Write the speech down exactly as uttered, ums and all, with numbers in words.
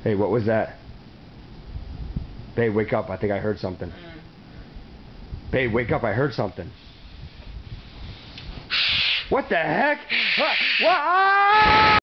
Hey, what was that? Babe, wake up. I think I heard something. Mm. Babe, wake up. I heard something. What the heck? What? What? Ah!